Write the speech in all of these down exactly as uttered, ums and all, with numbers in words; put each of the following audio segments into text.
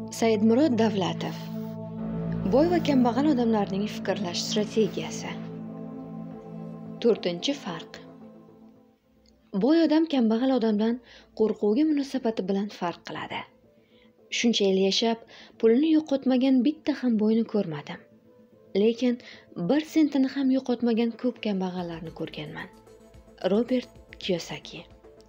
Saidmurod Davlatov. Boy va kambag'al odamlarning fikrlash strategiyasi. to'rtinchi farq. Boy odam kambag'al odamdan qo'rquvga munosabati bilan farq qiladi. Shuncha yil yashab, pulini yo'qotmagan bitta ham boyni ko'rmadim. Lekin bir sentini ham yo'qotmagan ko'p kambag'allarni ko'rganman. Robert Kiyosaki.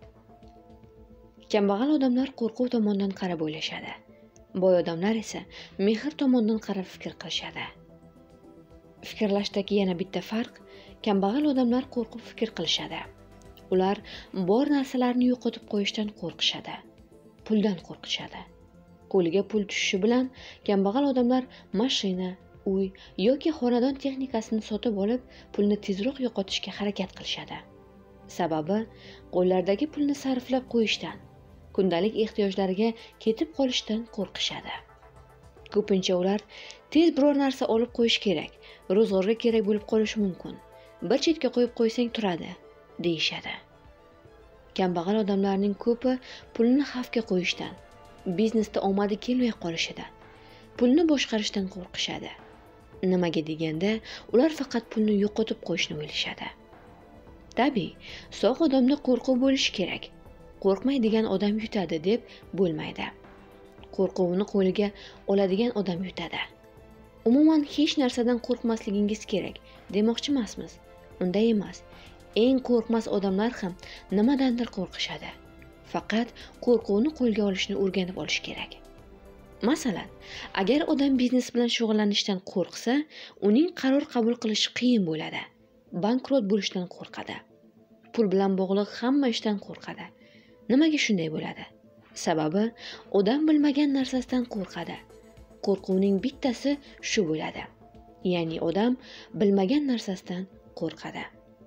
Kambag'al odamlar qo'rquv tomondan qarab o'ylashadi. Boy odamlar esa mehr tomondan qarab fikr qilishadi. Fikrlashdagi yana bitta farq, kambag'al odamlar qo'rqib fikr qilishadi. Ular bor narsalarni yo'qotib qo'yishdan qo'rqishadi. Puldan qo'rqishadi. Qo'liga pul tushishi bilan kambag'al odamlar mashina, uy yoki xonadon texnikasini sotib olib, pulni tezroq yo'qotishga harakat qilishadi. Sababi qo'llardagi pulni sarflab qo'yishdan, kundalik ehtiyojlariga ketib qolishdan qo'rqishadi. Ko'pincha ular tez biror narsa olib qo'yish kerak, ro'zg'orga kerak bo'lib qolishi mumkin. Bir chetga qo'yib qo'ysang turadi, deyishadi. Kambag'al odamlarning ko'pi pulni xavfga qo'yishdan, biznesda omadi kelmay qolishidan, pulni boshqarishdan qo'rqishadi. Nimaga deganda, ular faqat pulni yo'qotib qo'yishni o'ylashadi. Tabiiy, sog' odamda qo'rquv bo'lishi kerak. Qo'rqmaydigan odam yutadi deb bo'lmaydi. Qo'rquvni qo'liga oladigan odam yutadi. Umuman hech narsadan qo'rqmasligingiz kerak demoqchi emasmiz. Unday emas. Eng qo'rqmas odamlar ham nimadandir qo'rqishadi. Faqat qo'rquvni qo'lga olishni o'rganib olish kerak. Masalan, agar odam biznes bilan shug'ullanishdan qo'rqsa, uning qaror qabul qilishi qiyin bo'ladi. Bankrot bo'lishdan qo'rqadi. Pul bilan bog'liq hamma ishdan qo'rqadi. Nimaga shunday bo'ladi? Sababi odam bilmagan narsasidan qo'rqadi. Qo'rquvning bittasi shu bo'ladi. Ya'ni odam bilmagan narsasidan qo'rqadi.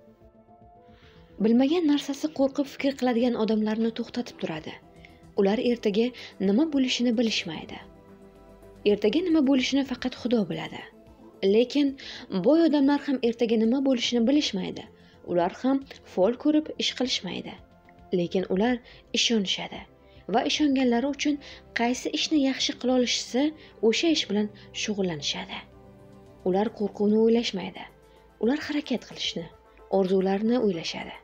Bilmagan narsasi qo'rqib fikr qiladigan odamlarni to'xtatib turadi. Ular ertaga nima bo'lishini bilishmaydi. Ertaga nima bo'lishini faqat Xudo biladi. Lekin boy odamlar ham ertaga nima bo'lishini bilishmaydi. Ular ham fol ko'rib ish qilishmaydi. Lekin ular ishonishadi va ishonganlari uchun qaysi ishni yaxshi qila olishsa, o'sha ish bilan shug'ullanishadi. Ular qo'rquvni o'ylashmaydi. Ular harakat qilishni, orzularini o'ylashadi.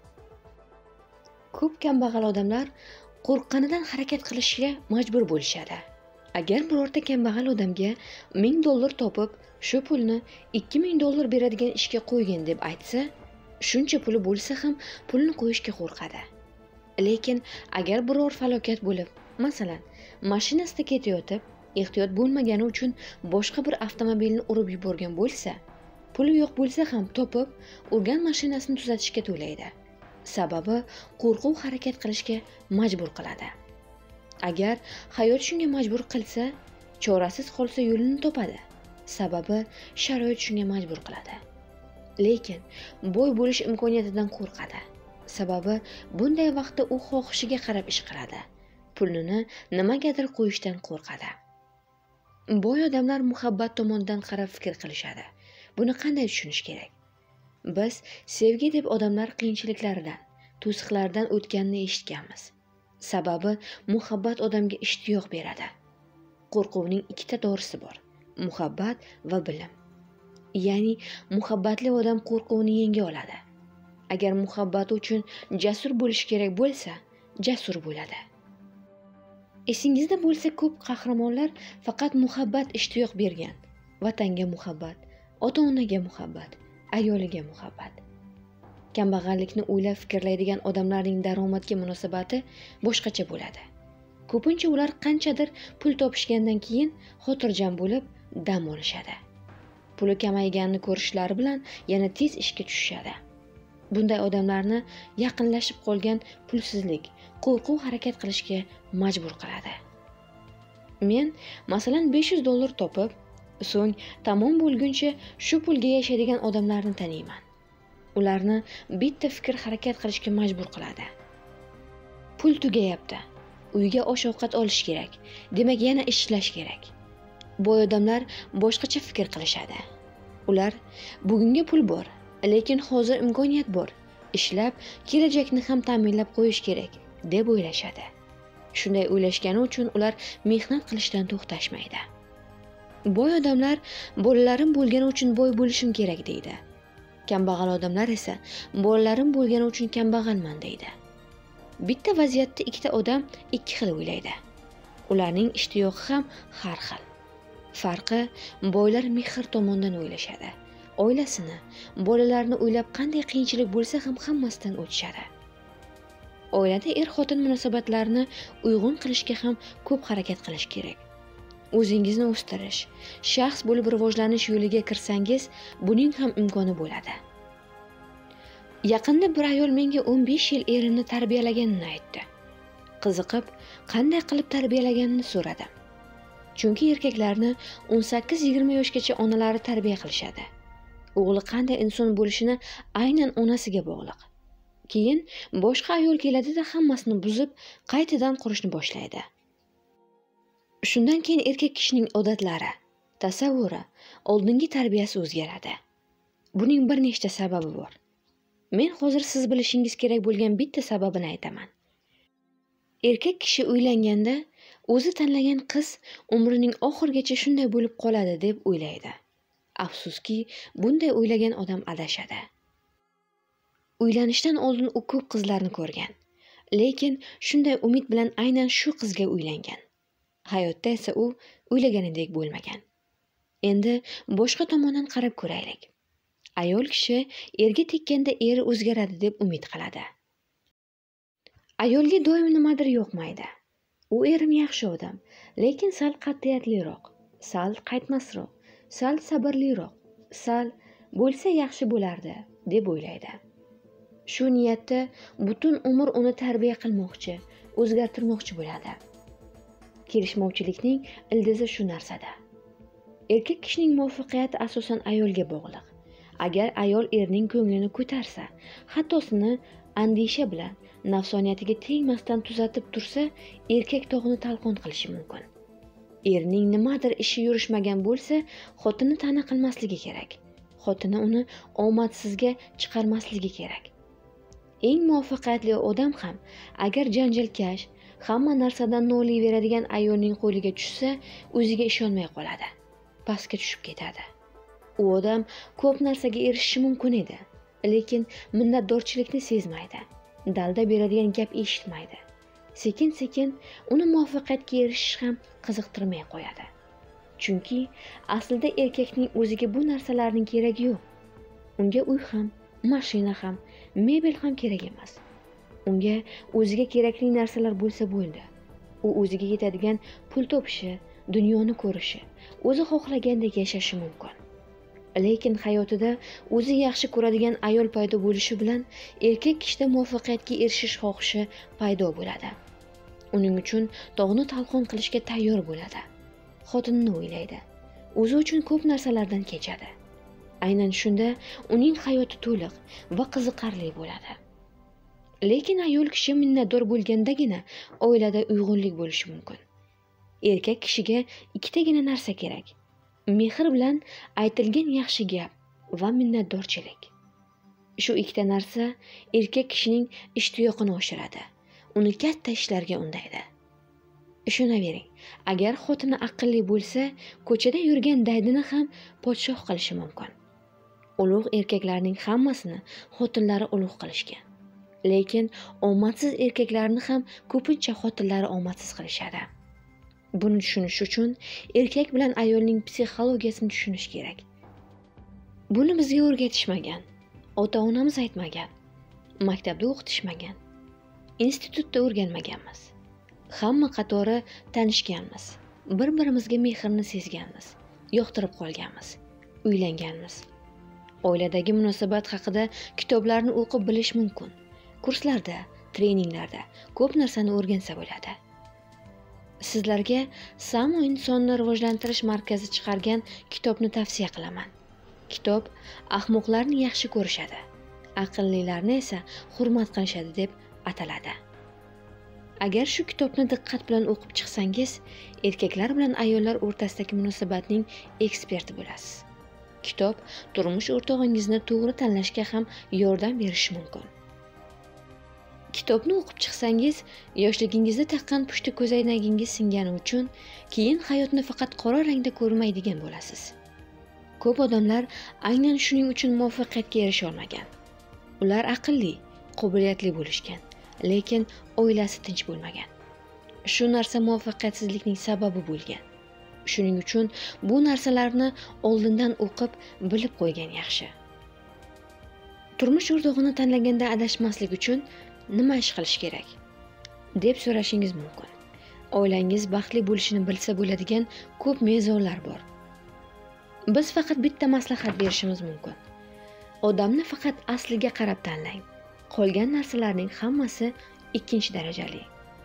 Ko'p kambag'al odamlar qo'rqqanidan harakat qilishga majbur bo'lishadi. Agar birorta kambag'al odamga ming dollar topib, shu pulni ikki ming dollar beradigan ishga qo'ygin deb aytsa, shuncha puli bo'lsa ham pulni qo'yishga qo'rqadi. Lekin agar biror falokat bo'lib, masalan, mashinasida ketayotib, ehtiyot bo'lmagani uchun boshqa bir avtomobilni urib yuborgan bo'lsa, puli yo'q bo'lsa ham topib, urgan mashinasini tuzatishga to'laydi. Sababi qo'rquv harakat qilishga majbur qiladi. Agar hayot shunga majbur qilsa, chorasiz qolsa yo'lini topadi. Sababi sharoit shunga majbur qiladi. Lekin boy bo'lish imkoniyatidan qo'rqadi. Sababi bunday vaqtda u xohishiga qarab ish qiladi. Pulini nimagadir qo'yishdan qo'rqadi. Boy odamlar muhabbat tomonidan qarab fikr qilishadi. Buni qanday tushunish kerak? Biz sevgi deb odamlar qiyinchiliklaridan, to'siqlardan o'tganini eshitganmiz. Sababi muhabbat odamga ishtiyoq beradi. Qo'rquvning ikkita dorisi bor: muhabbat va bilim. Ya'ni muhabbatli odam qo'rquvni yenga oladi. Agar muhabbati uchun jasur bo'lish kerak bo'lsa, jasur bo'ladi. Esingizda bo'lsa, ko'p qahramonlar faqat muhabbat ishtiyoq bergan. Vatanga muhabbat, ota-onaga muhabbat, ayoliga muhabbat. Kambag'allikni o'ylab fikrlaydigan odamlarning daromadga munosabati boshqacha bo'ladi. Ko'pincha ular qanchadir pul topishgandan keyin xotirjam bo'lib dam olishadi. Puli kamayganini ko'rishlari bilan yana tez ishga tushishadi. Bunday odamlarni yaqinlashib qolgan pulsizlik, qo'rquv harakat qilishga majbur qiladi. Men masalan besh yuz dollar topib, so'ng tamom bo'lguncha shu pulga yashaydigan odamlarni taniyman. Ularni bitta fikr harakat qilishga majbur qiladi. Pul tugayapti. Uyga osh-ovqat olish kerak. Demak, yana ishlash kerak. Boy odamlar boshqacha fikr qilishadi. Ular bugunga pul bor, lekin hozir imkoniyat bor. Ishlab, kelajakni ham ta'minlab qo'yish kerak deb o'ylashadi. Shunday o'ylashgani uchun ular mehnat qilishdan to'xtashmaydi. Boy odamlar bolalarim bo'lgani uchun boy bo'lishim kerak deydi. Kambag'al odamlar esa bolalarim bo'lgani uchun kambag'alman deydi. Bitta vaziyatda ikkita odam ikki xil o'ylaydi. Ularning ishtiyoqi ham har xil. Farqi, boylar mehr tomondan o'ylashadi. Oilasini, bolalarini o'ylab qanday qiyinchilik bo'lsa ham hammasidan o'tishadi. Oilada er-xotin munosabatlarini uyg'un qilishga ham ko'p harakat qilish kerak. O'zingizni o'stirish, shaxs bo'lib rivojlanish yo'liga kirsangiz, buning ham imkoni bo'ladi. Yaqinda bir ayol menga o'n besh yil erini tarbiyalaganini aytdi. Qiziqib, qanday qilib tarbiyalaganini so'radim. Chunki erkaklarni o'n sakkiz yigirma yoshgacha onalari tarbiya qilishadi. O'g'li qanday inson bo'lishini aynan onasiga bog'liq. Keyin boshqa ayol keladi-da hammasini buzib, qaytadan qurishni boshlaydi. Shundan keyin erkak kishining odatlari, tasavvuri, oldingi tarbiyasi o'zgaradi. Buning bir nechta sababi bor. Men hozir siz bilishingiz kerak bo'lgan bitta sababini aytaman. Erkak kishi uylanganda o'zi tanlagan qiz umrining oxirigacha shunday bo'lib qoladi deb o'ylaydi. Afsuski, bunday o'ylagan odam adashadi. Uylanishdan oldin u ko'p qizlarni ko'rgan, lekin shunday umid bilan aynan shu qizga uylangan. Hayotda esa u o'ylaganidek bo'lmagan. Endi boshqa tomondan qarab ko'raylik. Ayol kishi erga tekkanda eri o'zgaradi deb umid qiladi. Ayolga doim nimadir yoqmaydi. U erim yaxshi odam, lekin sal qat'iyatliroq, sal qaytmasroq, sal sabrliroq, sal bo'lsa yaxshi bo'lardi deb o'ylaydi. Shu niyatda butun umr uni tarbiya qilmoqchi, o'zgartirmoqchi bo'ladi. Kelishmovchilikning ildizi shu narsada. Erkak kishining muvaffaqiyati asosan ayolga bog'liq. Agar ayol erning ko'nglini ko'tarsa, xatosini andisha bilan nafsoniyatiga tegmasdan tuzatib tursa, erkak tog'ni talqon qilishi mumkin. Erning nimadir ishi yurishmagan bo'lsa, xotini ta'na qilmasligi kerak. Xotini uni omadsizga chiqarmasligi kerak. Eng muvaffaqiyatli odam ham agar janjalkash, hamma narsadan noliyveradigan ayolning qo'liga tushsa, o'ziga ishonmay qoladi. Pastga tushib ketadi. U odam ko'p narsaga erishishi mumkin edi, lekin minnatdorchilikni sezmaydi. Dalda beradigan gap eshitmaydi. Sekin-sekin uni muvaffaqiyatga erishish ham qiziqtirmay qo'yadi. Chunki aslida erkakning o'ziga bu narsalarning keragi yo'q. Unga uy ham, mashina ham, mebel ham kerak emas. Unga o'ziga kerakli narsalar bo'lsa bo'ldi. U o'ziga yetadigan pul topishi, dunyoni ko'rishi, o'zi xohlagandek yashashi mumkin. Lekin hayotida o'zi yaxshi ko'radigan ayol paydo bo'lishi bilan erkak kishida muvaffaqiyatga erishish xohishi paydo bo'ladi. Uning uchun tog'ni talqon qilishga tayyor bo'ladi. Xotinini o'ylaydi. O'zi uchun ko'p narsalardan kechadi. Aynan shunda uning hayoti to'liq va qiziqarli bo'ladi. Lekin ayol kishi minnatdor bo'lgandagina oilada uyg'unlik bo'lishi mumkin. Erkak kishiga ikkitagina narsa kerak. Mehr bilan aytilgan yaxshi gap va minnatdorchilik. Shu ikkita narsa erkak kishining ishtiyoqini oshiradi. Uni katta ishlarga undaydi. Ishonavering, agar xotini aqlli bo'lsa, ko'chada yurgan daydini ham podshoh qilishi mumkin. Ulug' erkaklarning hammasini xotinlari ulug' qilishgan. Lekin omadsiz erkaklarni ham ko'pincha xotinlari omadsiz qilishadi. Buni tushunish uchun erkak bilan ayolning psixologiyasini tushunish kerak. Buni bizga o'rgatishmagan, ota-onamiz aytmagan, maktabda o'qitishmagan, institutda o'rganmaganmiz. Hamma qatori tanishganmiz, bir-birimizga mehrni sezganmiz, yoqtirib qolganmiz, uylanganmiz. Oiladagi munosabat haqida kitoblarni o'qib bilish mumkin. Kurslarda, treninglarda ko'p narsani o'rgansa bo'ladi. Sizlarga Samo insonni rivojlantirish markazi chiqargan kitobni tavsiya qilaman. Kitob ahmoqlarni yaxshi ko'rishadi, aqllilarni esa hurmat qilishadi deb ataladi. Agar shu kitobni diqqat bilan o'qib chiqsangiz, erkaklar bilan ayollar o'rtasidagi munosabatning eksperti bo'lasiz. Kitob turmush o'rtog'ingizni to'g'ri tanlashga ham yordam berishi mumkin. kitobni o'qib chiqsangiz, yoshligingizda taqqan pushti ko'zoynagingiz singani uchun keyin hayotni faqat qora rangda ko'rmaydigan bo'lasiz. Ko'p odamlar aynan shuning uchun muvaffaqiyatga erisha olmagan. Ular aqlli, qobiliyatli bo'lishgan, lekin oilasi tinch bo'lmagan. Shu narsa muvaffaqiyatsizlikning sababi bo'lgan. Shuning uchun bu narsalarni oldindan o'qib, bilib qo'ygan yaxshi. Turmush o'rtog'ini tanlaganda adashmaslik uchun nima ish qilish kerak deb so'rashingiz mumkin. Oilangiz baxtli bo'lishini bilsa bo'ladigan ko'p mezonlar bor. Biz faqat bitta maslahat berishimiz mumkin. Odamni faqat asliga qarab tanlang. Qolgan narsalarning hammasi ikkinchi darajali.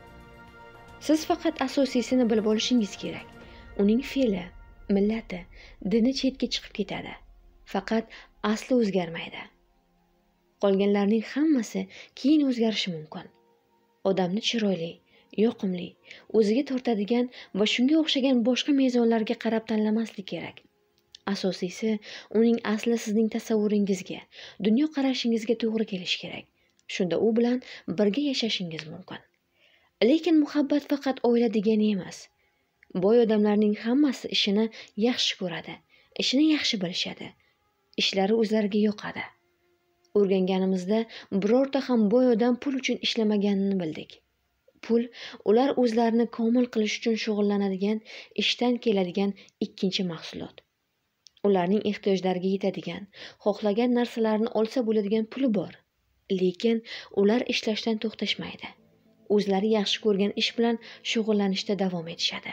Siz faqat asosiysini bilib olishingiz kerak. Uning fe'li, millati, dini chetga chiqib ketadi. Faqat asli o'zgarmaydi. Qolganlarning hammasi keyin o'zgarishi mumkin. Odamni chiroyli, yoqimli, o'ziga tortadigan va shunga o'xshagan boshqa mezonlarga qarab tanlamaslik kerak. Asosiysi, uning asli sizning tasavvuringizga, dunyo qarashingizga to'g'ri kelishi kerak. Shunda u bilan birga yashashingiz mumkin. Lekin muhabbat faqat oila degani emas. Boy odamlarning hammasi ishini yaxshi ko'radi, ishini yaxshi bilishadi. Ishlari o'zlariga yoqadi. O'rganganimizda birorta ham boy odam pul uchun ishlamaganini bildik. Pul ular o'zlarini komil qilish uchun shug'ullanadigan, ishdan keladigan ikkinchi mahsulot. Ularning ehtiyojlariga yetadigan, xohlagan narsalarini olsa bo'ladigan puli bor. Lekin ular ishlashdan to'xtashmaydi. O'zlari yaxshi ko'rgan ish bilan shug'ullanishda davom etishadi.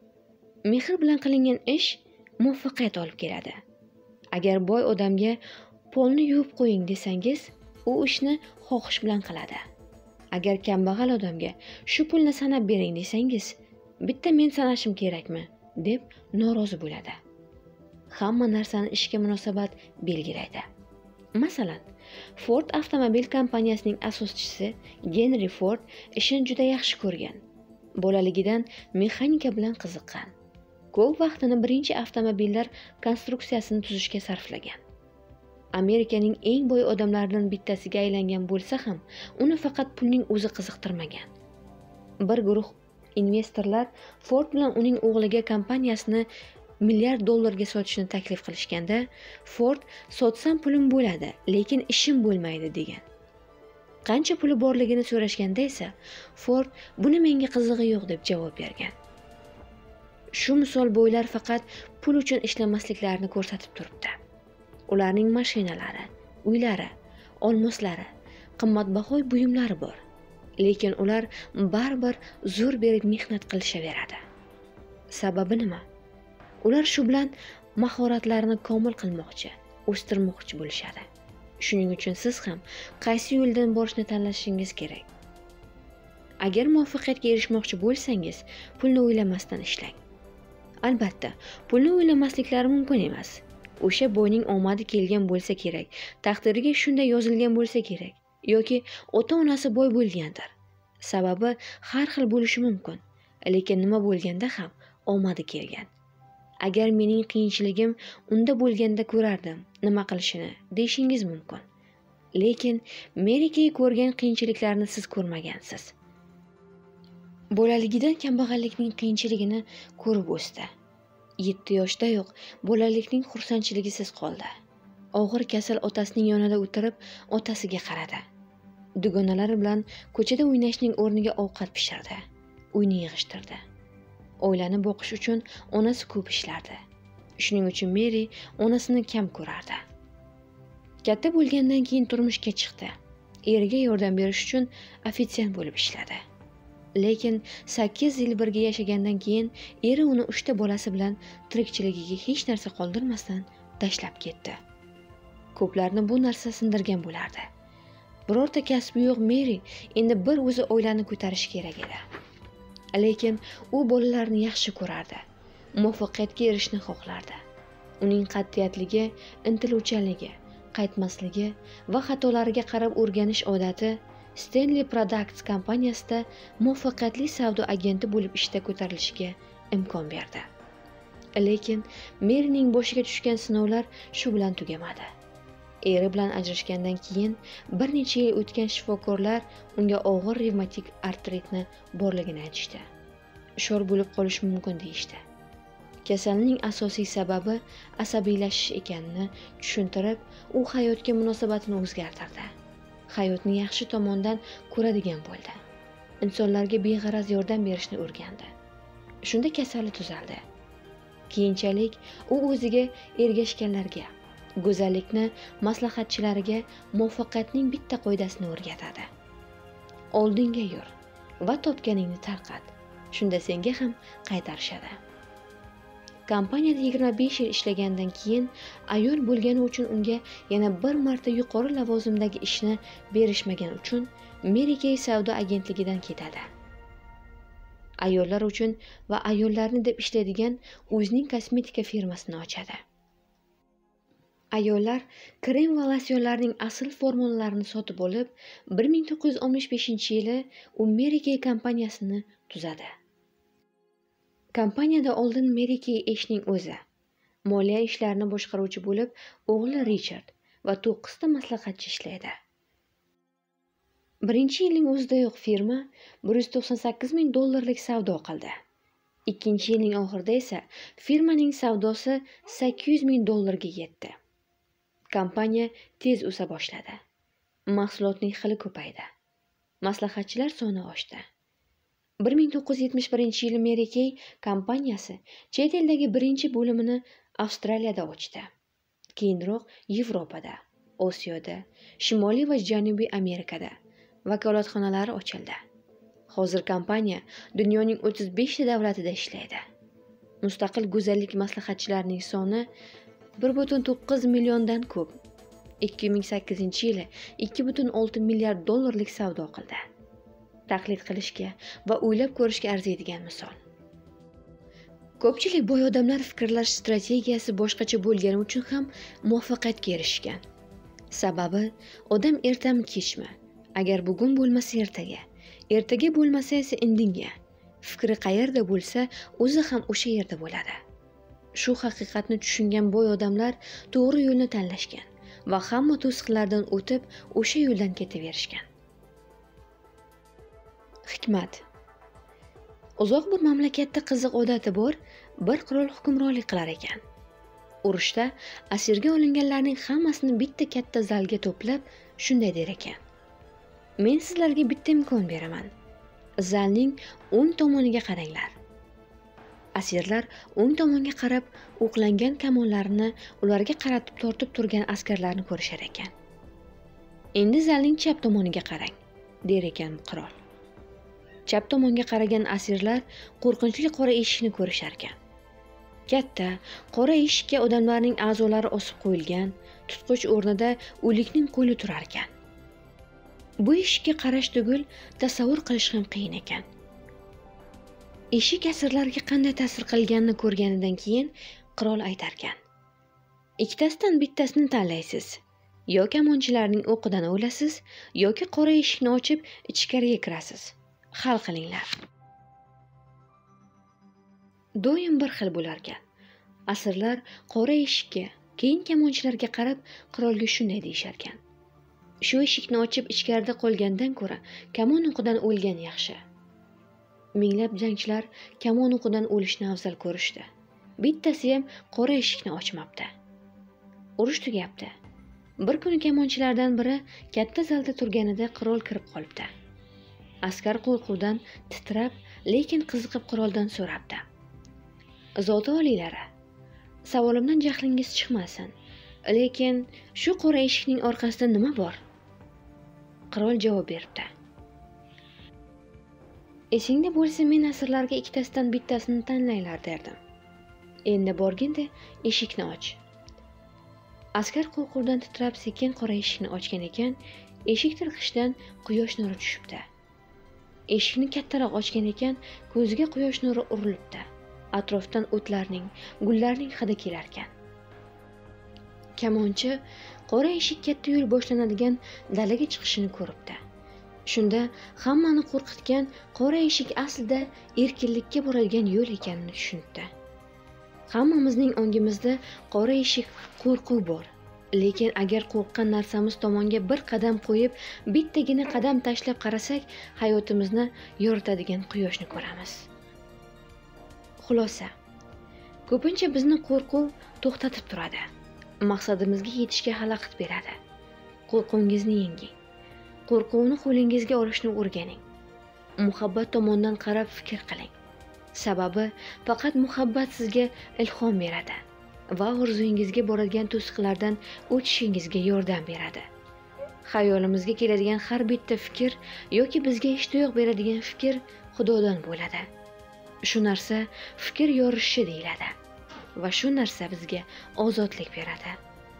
Mehr bilan qilingan ish muvaffaqiyat olib keladi. Agar boy odamga polni yuvib qo'ying desangiz, u ishni xohish bilan qiladi. Agar kambag'al odamga shu pulni sanab bering desangiz, bitta men sanashim kerakmi deb norozi bo'ladi. Hamma narsani ishga munosabat belgilaydi. Masalan, Ford avtomobil kompaniyasining asoschisi Henry Ford ishini juda yaxshi ko'rgan. Bolaligidan mexanika bilan qiziqqan. Ko'p vaqtini birinchi avtomobillar konstruksiyasini tuzishga sarflagan. Amerikaning eng boy odamlaridan bittasiga aylangan bo'lsa ham, uni faqat pulning o'zi qiziqtirmagan. Bir guruh investorlar Ford bilan uning o'g'liga kompaniyasini milliard dollarga sotishni taklif qilishganda, Ford sotsam pulim bo'ladi, lekin ishim bo'lmaydi degan. Qancha puli borligini so'rashganda esa, Ford buni menga qizig'i yo'q deb javob bergan. Shu misol bo'ylar faqat pul uchun ishlamasliklarini ko'rsatib turibdi. Ularning mashinalari, uylari, olmoslari, qimmatbaho buyumlari bor. Lekin ular baribir zo'r berib mehnat qilishaveradi. Sababi nima? Ular shu bilan mahoratlarini komil qilmoqchi, o'stirmoqchi bo'lishadi. Shuning uchun siz ham qaysi yo'ldan borishni tanlashingiz kerak. Agar muvaffaqiyatga erishmoqchi bo'lsangiz, pulni o'ylamasdan ishlang. Albatta, pulni o'ylamasliklari mumkin emas. O'sha boyning omadi kelgan bo'lsa kerak, taqdiriga shunday yozilgan bo'lsa kerak, yoki ota-onasi boy bo'lgandir. Sababi har xil bo'lishi mumkin, lekin nima bo'lganda ham omadi kelgan. Agar mening qiyinchiligim unda bo'lganda ko'rardim, nima qilishini deyishingiz mumkin. Lekin Merikeyi ko'rgan qiyinchiliklarni siz ko'rmagansiz. Bolaligidan kambag'allikning qiyinchiligini ko'rib o'sdi. yetti yoshdayoq bolalikning xursandchiligisiz qoldi. Og'ir kasal otasining yonida o'tirib, otasiga qaradi. Dugonalari bilan ko'chada o'ynashning o'rniga ovqat pishirdi, uyni yig'ishtirdi. Oilani boqish uchun onasi ko'p ishlardi. Shuning uchun Meri onasini kam ko'rardi. Katta bo'lgandan keyin turmushga chiqdi. Eriga yordam berish uchun ofitsiant bo'lib ishladi. Lekin sakkiz yil birga yashagandan keyin eri uni uchta bolasi bilan tirikchiligiga hech narsa qoldirmasdan tashlab ketdi. Ko'plarni bu narsa sindirgan bo'lardi. Birorta kasbi yo'q Meri endi bir o'zi oilani ko'tarish kerak edi. Lekin u bolalarni yaxshi ko'rardi. Muvaffaqiyatga erishishni xohlardi. Uning qat'iyatligi, intiluvchanligi, qaytmasligi va xatolariga qarab o'rganish odati Stanley Products kompaniyasida muvaffaqiyatli savdo agenti bo'lib ishda ko'tarilishiga imkon berdi. Lekin Merining boshiga tushgan sinovlar shu bilan tugamadi. Eri bilan ajrashgandan keyin bir necha yil o'tgan shifokorlar unga og'ir revmatik artritni borligini aytishdi. Sho'r bo'lib qolishi mumkin deyishdi. Kasallikning asosiy sababi asabiylashish ekanini tushuntirib, u hayotga munosabatini o'zgartirdi. Hayotni yaxshi tomondan ko'radigan bo'ldi. Insonlarga beg'araz yordam berishni o'rgandi. Shunda kasali tuzaldi. Keyinchalik u o'ziga ergashganlarga, go'zallikni maslahatchilariga muvaffaqiyatning bitta qoidasini o'rgatadi. Oldinga yur va topganingni tarqat. Shunda senga ham qaytarishadi. Kompaniyada yigirma besh yil ishlagandan keyin ayol bo'lgani uchun unga yana bir marta yuqori lavozimdagi ishni berishmagan uchun Mary Kay savdo agentligidan ketadi. Ayollar uchun va ayollarni deb ishlaydigan o'zining kosmetika firmasini ochadi. Ayollar krem va losyonlarning asl formulalarini sotib olib, bir ming to'qqiz yuz oltmish beshinchi yili u Mary Kay kompaniyasini tuzadi. Kompaniyada oldin Mary Kay Ashning o'zi, moliya ishlarini boshqaruvchi bo'lib, o'g'li Richard va to'qqizta maslahatchi ishlaydi. Birinchi yilning o'zidayoq firma bir yuz to'qson sakkiz ming dollarlik savdo qildi. Ikkinchi yilning oxirida esa firmaning savdosi sakkiz yuz ming dollarga yetdi. Kompaniya tez o'sa boshladi. Mahsulotning xili ko'paydi. Maslahatchilar soni oshdi. bir ming to'qqiz yuz yetmish birinchi yili Mary Kay kompaniyasi chet eldagi birinchi bo'limini Avstraliyada ochdi. Keyinroq Yevropada, Osiyoda, Shimoliy va Janubiy Amerikada vakolatxonalari ochildi. Hozir kompaniya dunyoning o'ttiz beshta davlatida ishlaydi. Mustaqil go'zallik maslahatchilarining soni bir butun to'qqiz milliondan ko'p. ikki ming sakkizinchi yili ikki butun olti milliard dollarlik savdo qildi. Taqlid qilishga va o'ylab ko'rishga arziydigan misol. Ko'pchilik boy odamlar fikrlash strategiyasi boshqacha bo'lgani uchun ham muvaffaqiyatga erishgan. Sababi odam ertami kechmi, agar bugun bo'lmasa ertaga, ertaga bo'lmasa esa indinga, fikri qayerda bo'lsa, o'zi ham o'sha yerda bo'ladi. Shu haqiqatni tushungan boy odamlar to'g'ri yo'lni tanlashgan va hamma to'siqlardan o'tib o'sha yo'ldan ketaverishgan. Hikmat. Uzoq bir mamlakatda qiziq odati bor, bir qirol hukmronlik qilar ekan. Urushda asirga olinganlarning hammasini bitta katta zalga to'plab shunday der ekan: "Men sizlarga bitta imkon beraman. Zalning o'ng tomoniga qaranglar." Asirlar o'ng tomonga qarab, o'qlangan kamonlarini ularga qaratib tortib turgan askarlarni ko'rishar ekan. "Endi zalning chap tomoniga qarang", der ekan qirol. Chap tomonga qaragan asirlar qo'rqinchli qora eshikni ko'rishar ekan. Katta, qora eshikka odamlarning a'zolari osib qo'yilgan, tutqich o'rnida o'likning qo'li turar ekan. Bu eshikka qarash tugul tasavvur qilish ham qiyin ekan. Eshik asirlarga qanday ta'sir qilganini ko'rganidan keyin qirol aytar ekan: "Ikkitasidan bittasini tanlaysiz. Yo kamonchilarning o'qidan o'lasiz, yoki qora eshikni ochib ichkariga kirasiz. Hal qilinglar." Doim bir xil bo'larkan. Asirlar qora eshikka, keyin kamonchilarga qarab qirolga shunday deyishar ekan: "Shu eshikni ochib ichkarida qolgandan ko'ra kamon o'qidan o'lgan yaxshi." Minglab jangchilar kamon o'qidan o'lishni afzal ko'rishdi. Bittasi ham qora eshikni ochmabdi. Urush tugabdi. Bir kuni kamonchilardan biri katta zalda turganida qirol kirib qolibdi. Askar qo'rquvdan titrab, lekin qiziqib qiroldan so'rabdi: "Zoti oliylari, savolimdan jahlingiz chiqmasin, lekin shu qora eshikning orqasida nima bor?" Qirol javob beribdi: "Esingda bo'lsa, men asirlarga ikkitasidan bittasini tanlanglar derdim. Endi borgin-da eshikni och." Askar qo'rquvdan titrab sekin qora eshikni ochgan ekan, eshik tirqishidan quyosh nuri tushibdi. Eshikni kattaroq ochgan ekan, ko'ziga quyosh nuri urilibdi. Atrofdan o'tlarning, gullarning hidi kelar ekan. Kamonchi qora eshik katta yo'l boshlanadigan dalaga chiqishini ko'ribdi. Shunda hammani qo'rqitgan qora eshik aslida erkinlikka boradigan yo'l ekanini tushunibdi. Hammamizning ongimizda qora eshik qo'rquv bor, Lekin agar qo'rqqan narsamiz tomonga bir qadam qo'yib, bittagina qadam tashlab qarasak, hayotimizni yoritadigan quyoshni ko'ramiz. Xulosa: ko'pincha bizni qo'rquv to'xtatib turadi. Maqsadimizga yetishga xalaqit beradi. Qo'rquvingizni yenging. Qo'rquvni qo'lingizga olishni o'rganing. Muhabbat tomondan qarab fikr qiling. Sababi faqat muhabbat sizga ilhom beradi va orzuyingizga boradigan to'siqlardan o'tishingizga yordam beradi. Hayolimizga keladigan har bitta fikr yoki bizga ishtiyoq beradigan fikr Xudodan bo'ladi. Shu narsa fikr yorishi deyiladi va shu narsa bizga ozodlik beradi.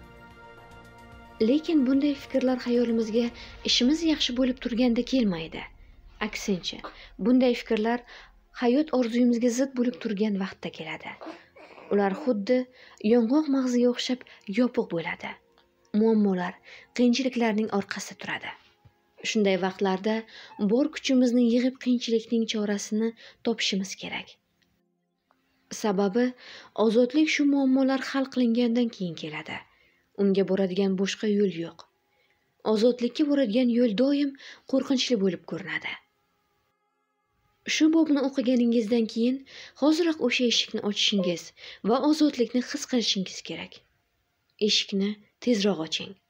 Lekin bunday fikrlar hayolimizga ishimiz yaxshi bo'lib turganda kelmaydi. Aksincha, bunday fikrlar hayot orzuyimizga zid bo'lib turgan vaqtda keladi. Ular xuddi yong'oq mag'ziga o'xshab yopiq bo'ladi. Muammolar, qiyinchiliklarning orqasida turadi. Shunday vaqtlarda bor kuchimizni yig'ib qiyinchilikning chorasini topishimiz kerak. Sababi ozodlik shu muammolar hal qilingandan keyin keladi. Unga boradigan boshqa yo'l yo'q. Ozodlikka boradigan yo'l doim qo'rqinchli bo'lib ko'rinadi. Shu bobni o'qiganingizdan keyin hoziroq o'sha eshikni ochishingiz va ozodlikni his qilishingiz kerak. Eshikni tezroq oching.